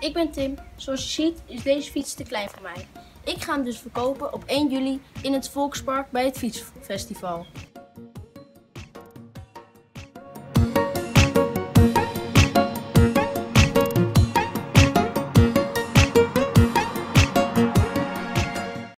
ik ben Tim. Zoals je ziet is deze fiets te klein voor mij. Ik ga hem dus verkopen op 1 juli in het Volkspark bij het Fietsfestival.